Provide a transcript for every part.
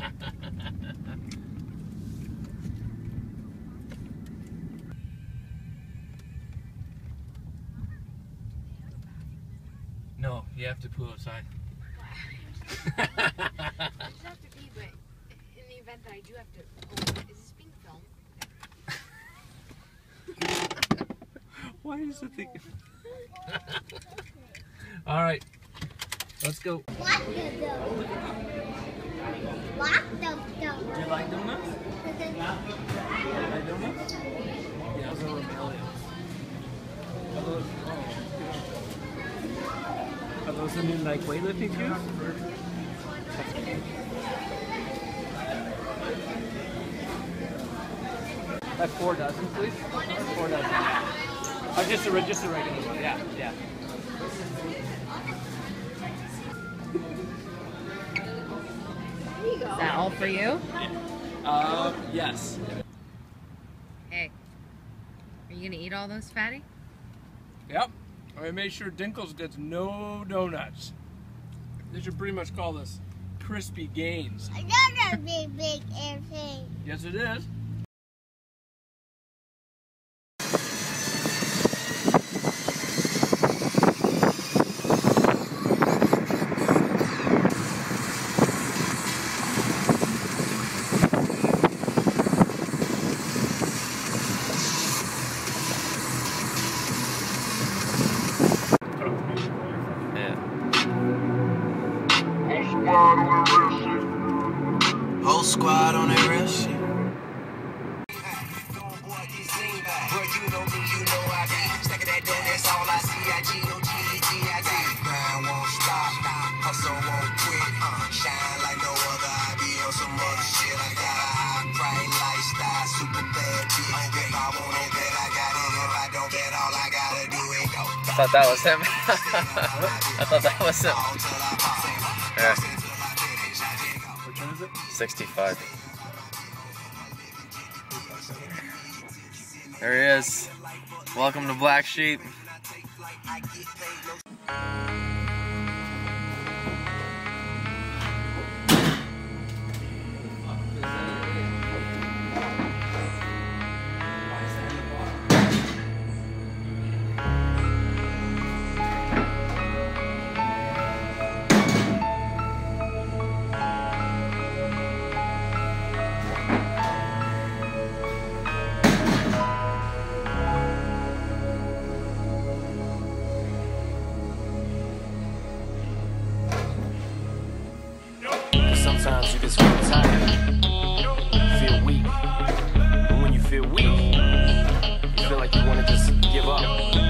No, you have to poo outside. It doesn't have to be, but in the event that I do have to, is this being filmed? Why is it thinking? All right, let's go. What the donuts? What the donuts? Do you like donuts? You like donuts? Yeah, those are millions. Are those the new like weightlifting shoes? Like 4 dozen, please. 4 dozen. Oh, just a regular one. Yeah, yeah. Is that all for you? Yes. Hey, are you gonna eat all those, Fatty? Yep. I made sure Dinkles gets no donuts. They should pretty much call this Crispy Gains. Another big airplane. Yes, it is. Whole squad on that real shit. Bro, you know me, you know I be stacking that dough, that's all I see. I G-O-G-G-I-T. Grind won't stop, hustle won't quit. Shine like no other, I be on some other shit. I got a high bright lifestyle, super bad bitch. If I want it, then I got it. If I don't, then all I gotta do is go. I thought that was him. I thought that was him. Yeah. Which one is it? 65. There he is. Welcome to Black Sheep. Sometimes you just feel tired, feel weak, and when you feel weak, you feel like you want to just give up.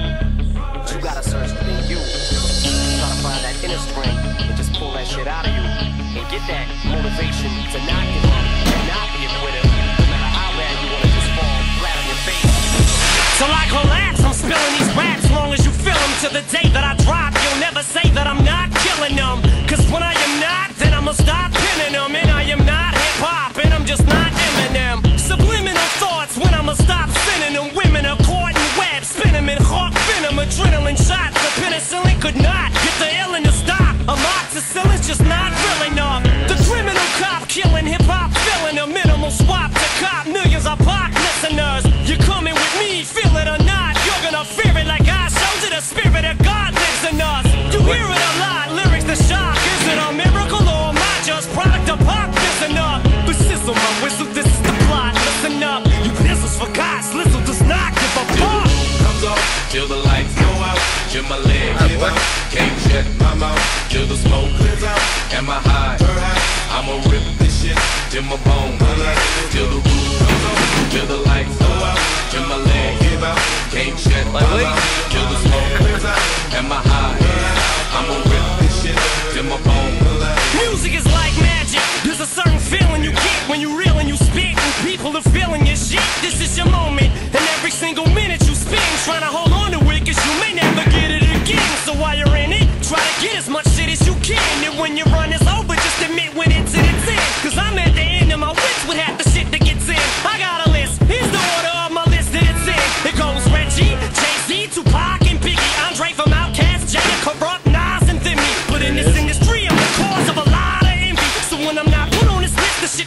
But you gotta search within you, try to find that inner strength, and just pull that shit out of you, and get that motivation to not give up, and not be a quitter, no matter how bad you want to just fall flat on your face. So like relax, I'm spilling these raps, long as you feel them, to the day that I drop, you'll never say that I'm not killing them, cause when I am not, then I'ma stop pinning them, and I am not hip-hop, and I'm just not Eminem. Subliminal thoughts when I'ma stop spinning them. Women are caught in web, spin them in hawk venom, adrenaline shots. The penicillin could not get the illin to stop. Amoxicillin's just not real enough. The criminal cop killing hip-hop, filling a minimal swap to cop millions of pop listeners. You're coming with me, feel it or not, you're gonna fear it like I showed you. The spirit of God lives in us. You hear it a lot, lyrics the shock. Is it a miracle or am I just product of pop? Listen up, but sizzle my whistle, this is the plot. Listen up, you pistols for God, Slizzle does not give a fuck. Comes off, till the lights go out, till my leg give out. Can't shut my mouth, till the smoke clears out. Am I high? I'ma rip this shit till my bone, till the roof comes off, till the lights go out, till my leg give out. Can't shut my mouth, till the smoke clears out. Am I high? I'ma rip this shit till my bone. Music is like magic. There's a certain feeling you get when you reel and you spit, and people are feeling your shit. This is your moment, and every single minute you spend trying to hold on to it, cause you may never get it again. So while you're in it, try to get as much shit as you can, and when your run is over, just admit when it's in its end. Cause I'm at the end of my wits with half the shit that gets in. I got a list, here's the order of my list that it's in. It goes Reggie, Jay-Z, Tupac, and Biggie, Andre from Outkast, Jada, Corrupt, Nas, and Thimmy. But in this industry, I'm the cause of a lot of envy. So when I'm not put on this list, the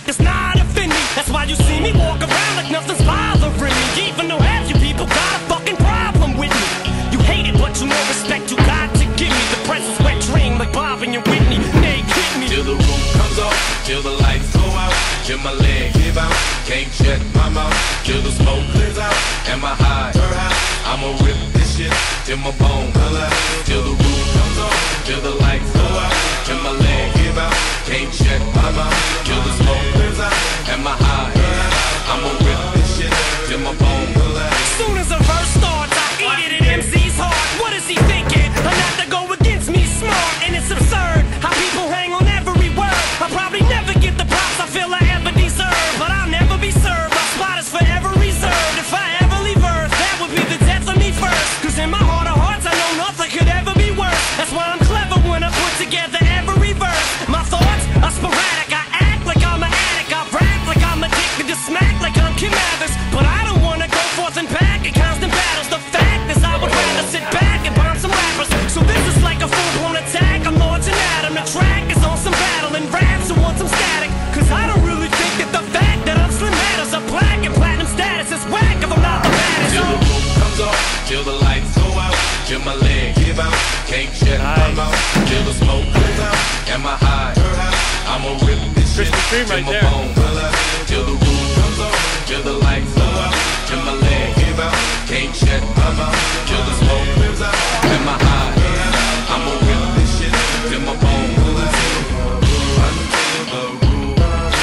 right my there. bones. Till the roof comes on, till the lights go out, till my leg give out, can't shut my mouth, till the smoke clears out, till my high. I'ma rip this shit till my bones. Until the roof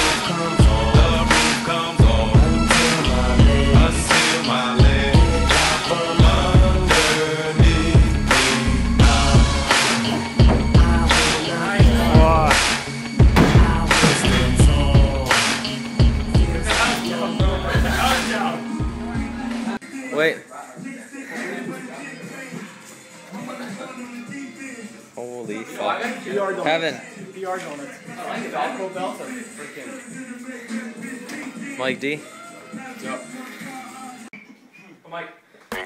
comes on, I seal my leg underneath me. Wait. Holy fuck. Kevin. PR donuts. Velcro belts are freaking. Mike D. Yep. Mike.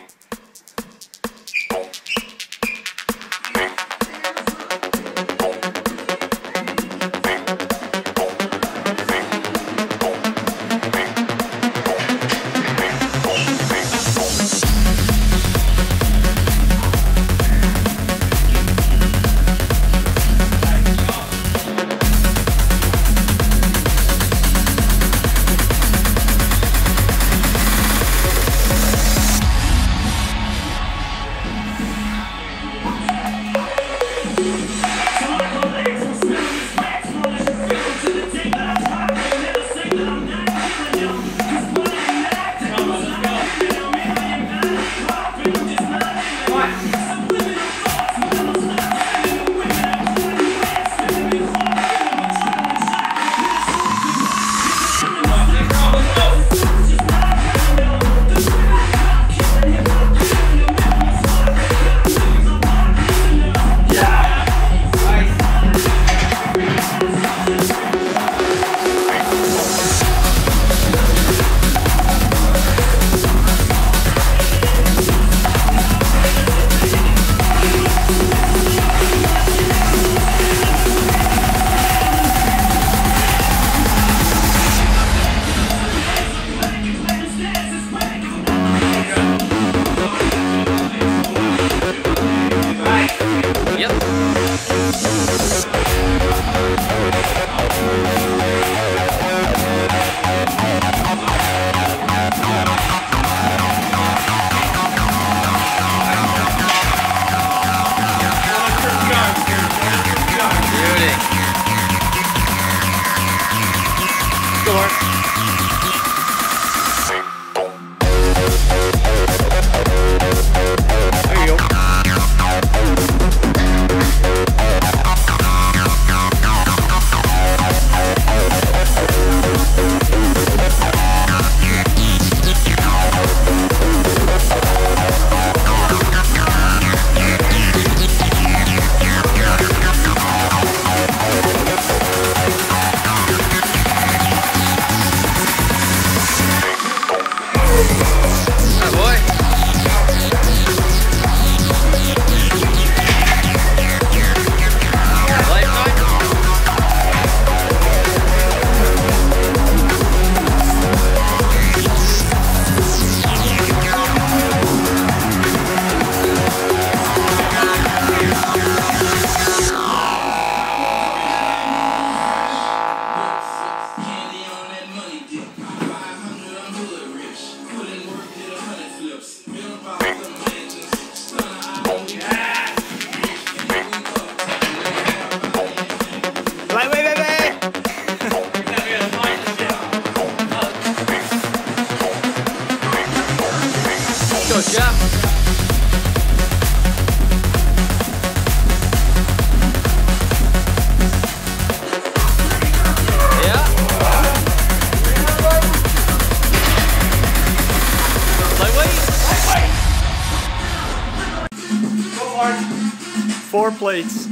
Four plates.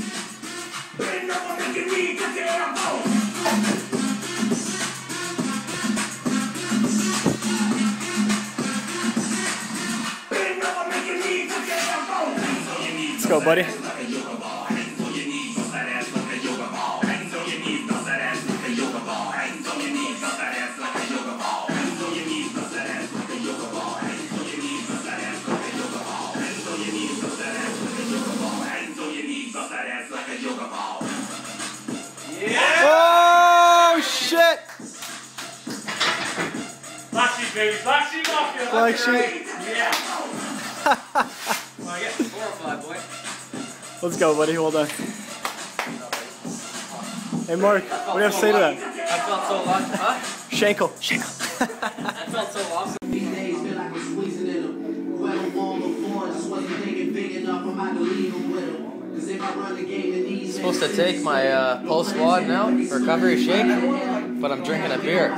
Let's go, buddy. Oh shit! black sheep. Yeah. Well, I get 4 or 5, boy. Let's go, buddy. Well done. Hey, Mark, what do you have to say to that? I felt so lucky. Huh? Shankle. Shankle. I felt so awesome. These days feel like we're squeezing in them. Whoever won before just wasn't thinking big enough. I'm about to leave them with them. Cause if I run the game in these Supposed to take my post-WOD now, recovery shake, but I'm drinking a beer.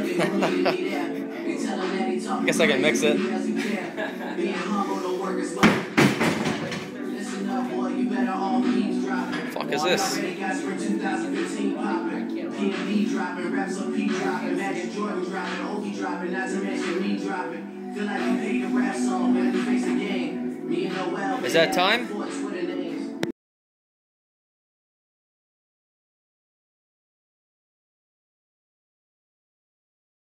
Guess I can mix it. Fuck is this? Is that time?